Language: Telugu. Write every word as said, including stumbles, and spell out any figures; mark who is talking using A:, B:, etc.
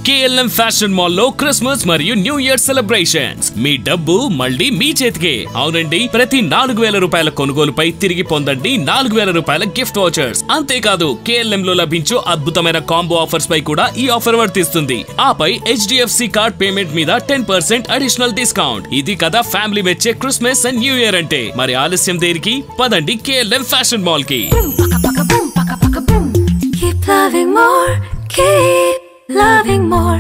A: కేఎల్ఎం ఫ్యాషన్ మాల్ లో క్రిస్మస్ మరియు న్యూ ఇయర్ సెలబ్రేషన్స్. మీ డబ్బు మళ్ళీ మీ చేతికే. అవునండి, ప్రతి నాలుగు వేల రూపాయల కొనుగోలుపై తిరిగి పొందండి నాలుగు వేల రూపాయల గిఫ్ట్ వౌచర్స్. అంతేకాదు కేఎల్ఎం లో లభించు అద్భుతమైన కాంబో ఆఫర్స్ పై కూడా ఈ ఆఫర్ వర్తిస్తుంది. ఆపై హెచ్డిఎఫ్సి కార్డ్ పేమెంట్ మీద టెన్ పర్సెంట్ అడిషనల్ డిస్కౌంట్. ఇది కదా ఫ్యామిలీ మెచ్చే క్రిస్మస్ అండ్ న్యూ ఇయర్ అంటే. మరి ఆలస్యం దేనికి? పదండి కేఎల్ఎం ఫ్యాషన్ మాల్ కి.
B: Keep loving more, keep loving more.